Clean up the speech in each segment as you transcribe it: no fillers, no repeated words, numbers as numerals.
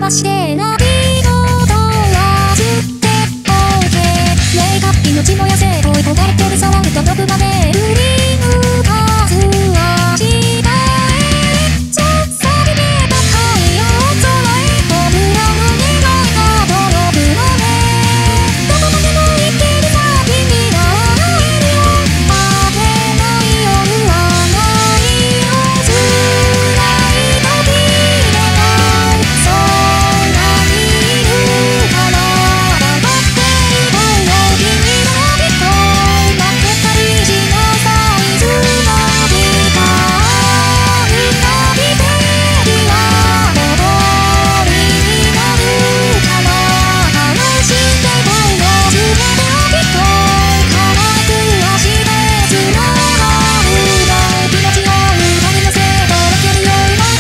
はしてないことはずっておけ。メイクアップ命も痩せ恋焦がれてるサワーと毒まで振り向かずは下へ注ぎ目た太陽空へ僕らの願いが届くのね。どこまでも行ける先になえるよ。果てない夜はないよ。辛い時でもそんなにいるから黙っていたいよ。君の人負けたりしなさい。つまびた二人できは戻りになるから話してたいよ。全てをきっと叶えく足で繋がるだ。気持ちを歌に乗せとろけるような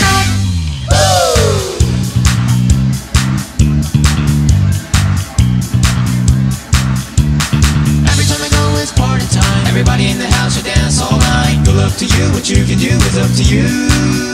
Every time I go it's party time. Everybody in the house should dance all night. Good luck to you, what you can do is up to you.